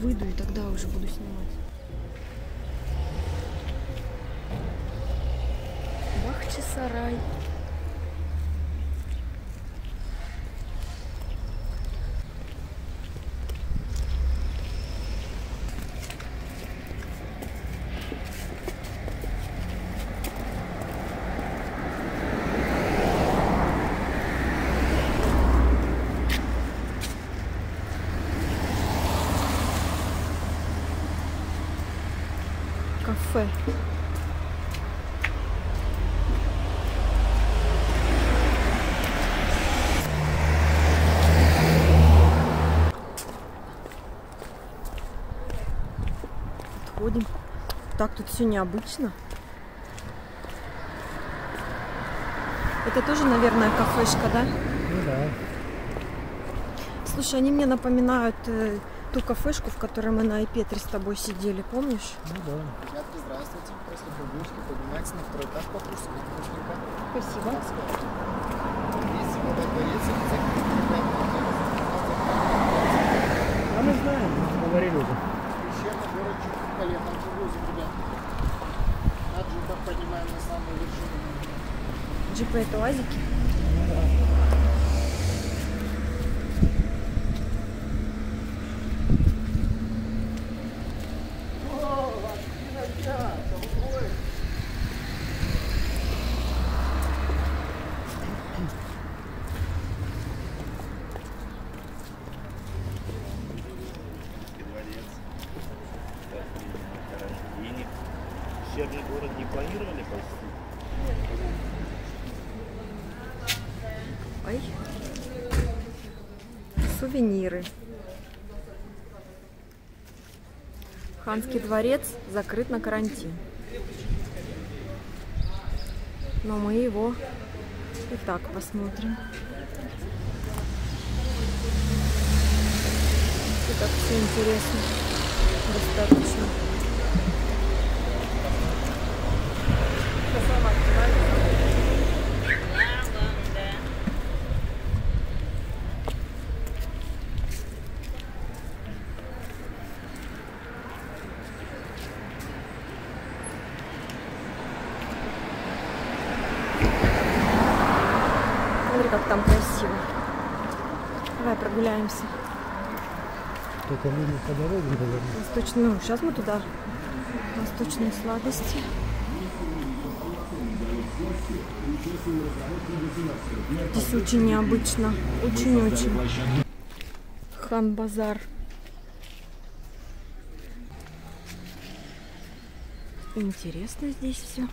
выйду, и тогда уже буду снимать. Бахчисарай. Кафе. Подходим. Так, тут все необычно. Это тоже, наверное, кафешка, да? Ну да. Слушай, они мне напоминают ту кафешку, в которой мы на Айпетре с тобой сидели, помнишь? Ну да. Ребятки, здравствуйте. После прогулки поднимайтесь на второй этаж по трусам. Спасибо. Есть вода дворец, А мы знаем, говорили уже. Пещерный город Чукотка, там грузим, ребят. На джипах поднимаем на самую вершину. Джипы это УАЗики? Пещерный город не планировали почти? Ой. Сувениры. Ханский дворец закрыт на карантин. Но мы его и так посмотрим. И так все интересно. Достаточно. Смотри, как там красиво. Давай прогуляемся. Только мы не по дороге, наверное. Восточный, ну, сейчас мы туда. Восточные сладости. Здесь очень необычно. Очень-очень. Хан-базар. Интересно здесь все.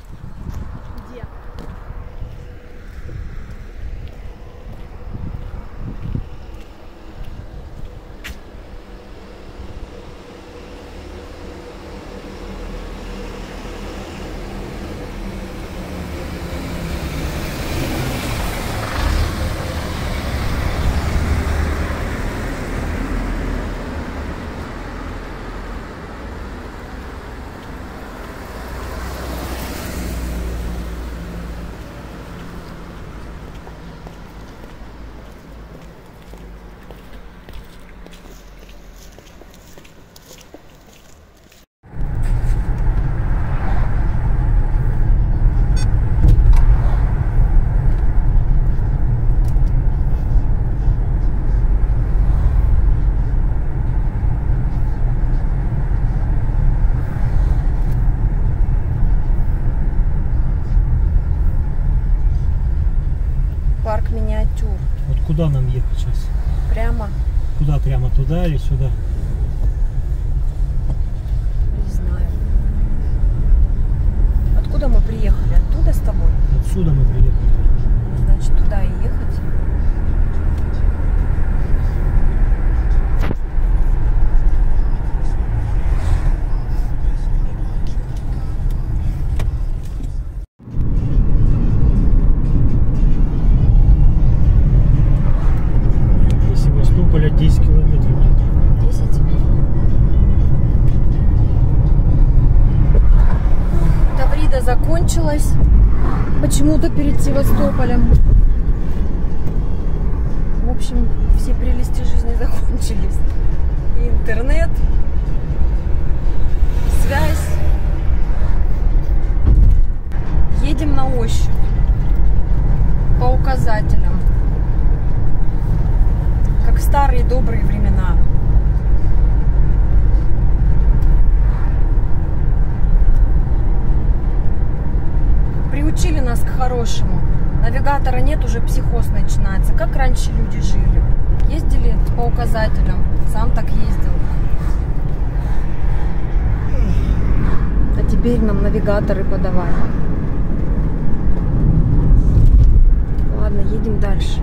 Парк миниатюр. Вот куда нам ехать сейчас? Прямо. Куда прямо? Туда или сюда? Не знаю. Откуда мы приехали? Оттуда с тобой? Отсюда мы приехали. Значит, туда и ехать. До Севастополя 10 километров где-то. 10. Таврида закончилась почему-то перед Севастополем. В общем, все прелести жизни закончились. И интернет, и связь. Едем на ощупь по указателям, как в старые добрые времена. Приучили нас к хорошему. Навигатора нет, уже психоз начинается. Как раньше люди жили. Ездили по указателям. Сам так ездил. А теперь нам навигаторы подавали. Ладно, едем дальше.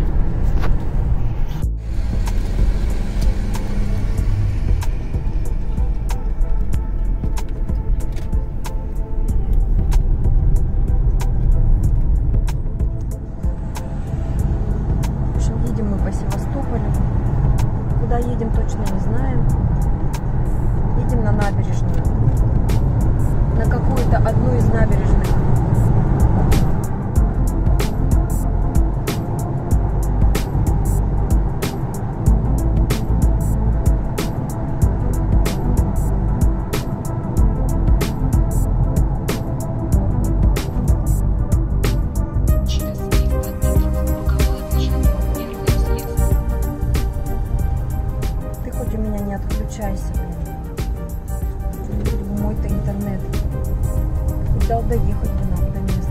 Куда едем, точно не знаем. Едем на набережную. На какую-то одну из набережных. Отключайся, блин. Мой-то интернет. Дал доехать бы нам до места.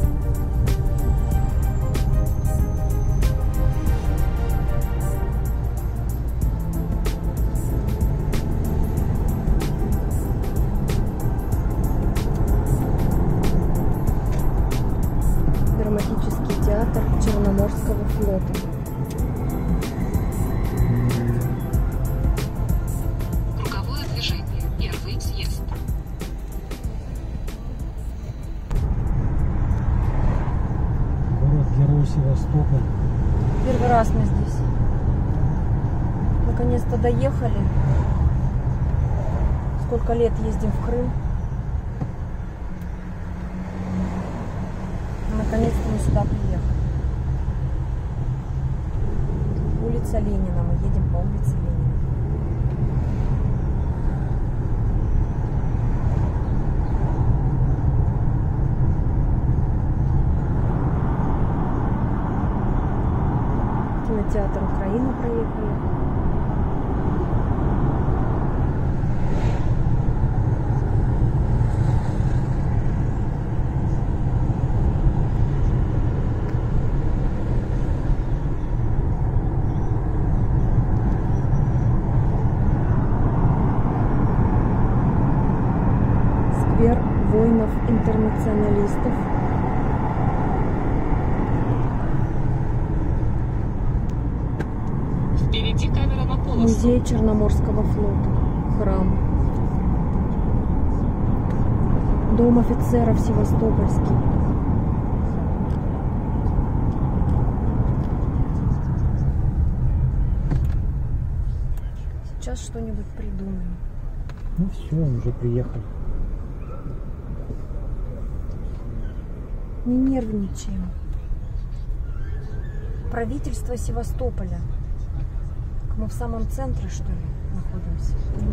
Драматический театр Черноморского флота. Севастополь. Первый раз мы здесь. Наконец-то доехали. Сколько лет ездим в Крым. Наконец-то мы сюда приехали. Улица Ленина. Мы едем по улице Ленина. Кинотеатр Украина проехали. Сквер воинов-интернационалистов. Впереди камера на полосу. Музей Черноморского флота. Храм. Дом офицеров Севастопольский. Сейчас что-нибудь придумаем. Ну все, уже приехали. Не нервничаем. Правительство Севастополя. Мы в самом центре, что ли, находимся?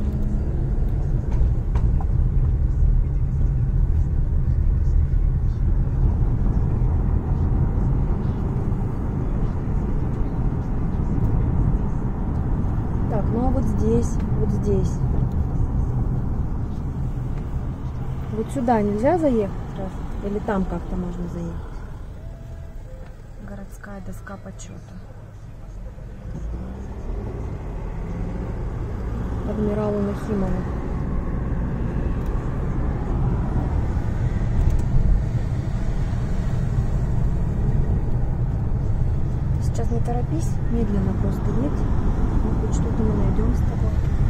Так, ну а вот здесь, вот здесь. Вот сюда нельзя заехать раз? Или там как-то можно заехать? Городская доска почета. Адмиралу Нахимову. Сейчас не торопись, медленно просто едь. Ну, хоть что-то мы найдем с тобой.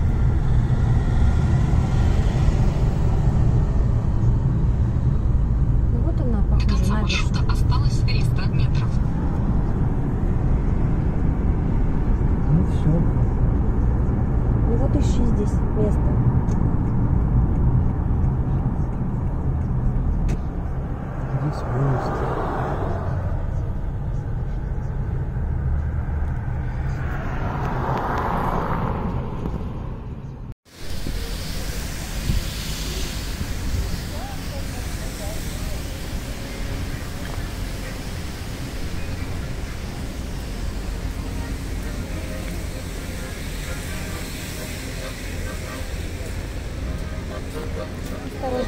Ну вот она, похоже, набережная. Осталось 300 метров. Ну все. Ну вот ищи здесь место. Здесь поезд.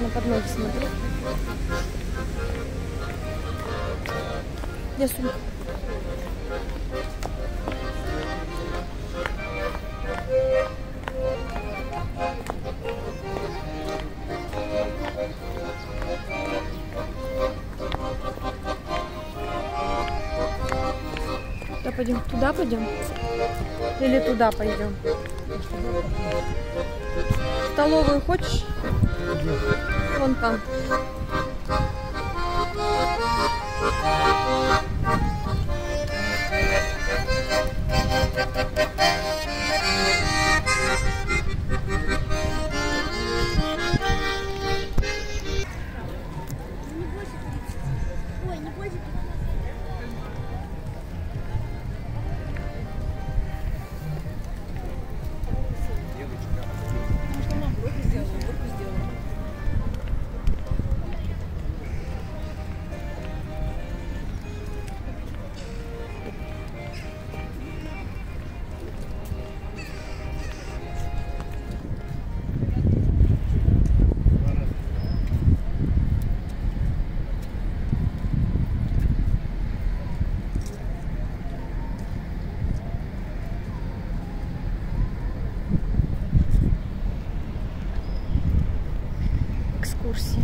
осторожно под ноги смотри. Где сумка? Куда пойдем? Туда пойдем? Или туда пойдем? В столовую хочешь? Вон там. Экскурсии.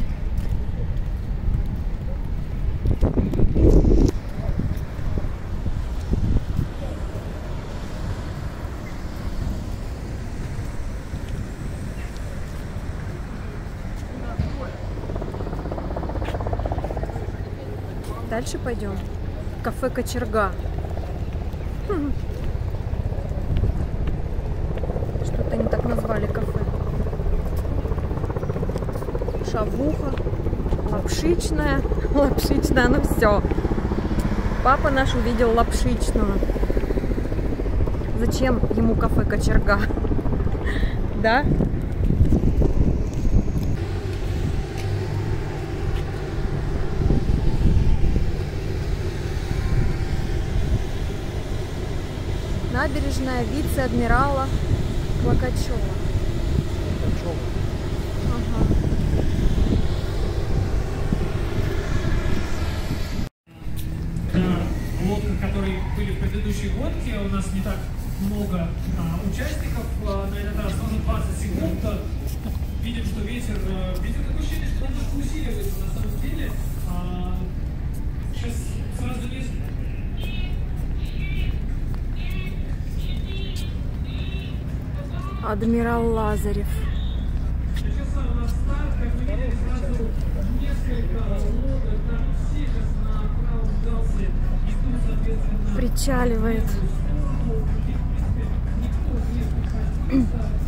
Дальше пойдем. Кафе Кочерга. Что-то они так назвали кафе. Шавуха, лапшичная, лапшичная, ну все. Папа наш увидел лапшичную. Зачем ему кафе Кочерга? Да? Набережная вице-адмирала Клокачева. Ага. Лодка, которые были в предыдущей гонке, у нас не так много участников, на этот раз тоже 20 секунд. Видим, что ветер, такое ощущение, что он немножко усиливается на самом деле. Сейчас сразу несколько. Адмирал Лазарев. Сейчас у нас старт, как мы видели, сразу несколько лодок, там все сейчас на правом галсе идут, соответственно, Причаливает. в сторону, в принципе, никто не